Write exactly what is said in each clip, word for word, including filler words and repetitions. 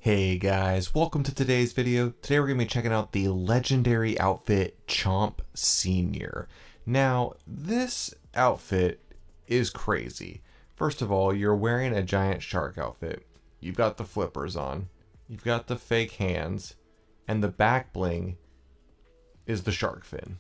Hey guys, welcome to today's video. Today we're going to be checking out the legendary outfit Chomp Senior. Now, this outfit is crazy. First of all, you're wearing a giant shark outfit. You've got the flippers on. You've got the fake hands. And the back bling is the shark fin.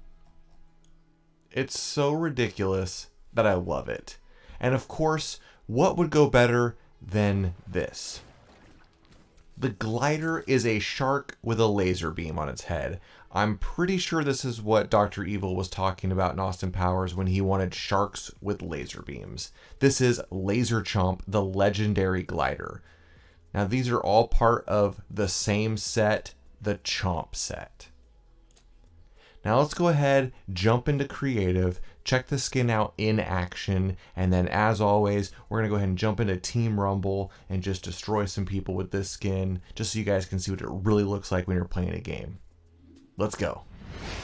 It's so ridiculous that I love it. And of course, what would go better than this? The glider is a shark with a laser beam on its head. I'm pretty sure this is what Doctor Evil was talking about in Austin Powers when he wanted sharks with laser beams. This is Laser Chomp, the legendary glider. Now these are all part of the same set, the Chomp set. Now let's go ahead, jump into creative, check the skin out in action, and then as always, we're gonna go ahead and jump into Team Rumble and just destroy some people with this skin, just so you guys can see what it really looks like when you're playing a game. Let's go.